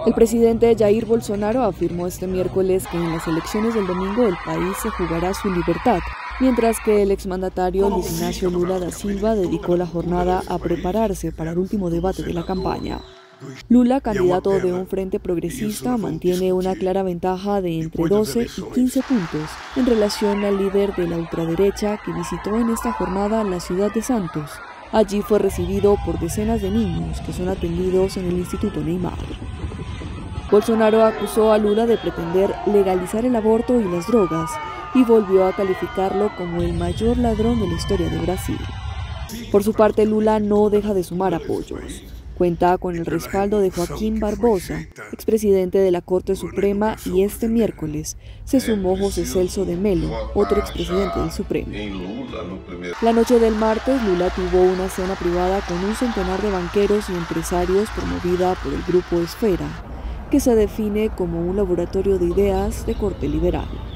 El presidente Jair Bolsonaro afirmó este miércoles que en las elecciones del domingo el país se jugará su libertad, mientras que el exmandatario Luis Inácio Lula da Silva dedicó la jornada a prepararse para el último debate de la campaña. Lula, candidato de un frente progresista, mantiene una clara ventaja de entre 12 y 15 puntos en relación al líder de la ultraderecha que visitó en esta jornada la ciudad de Santos. Allí fue recibido por decenas de niños que son atendidos en el Instituto Neymar. Bolsonaro acusó a Lula de pretender legalizar el aborto y las drogas y volvió a calificarlo como el mayor ladrón de la historia de Brasil. Por su parte, Lula no deja de sumar apoyos. Cuenta con el respaldo de Joaquín Barbosa, expresidente de la Corte Suprema, y este miércoles se sumó José Celso de Mello, otro expresidente del Supremo. La noche del martes, Lula tuvo una cena privada con un centenar de banqueros y empresarios promovida por el Grupo Esfera, que se define como un laboratorio de ideas de corte liberal.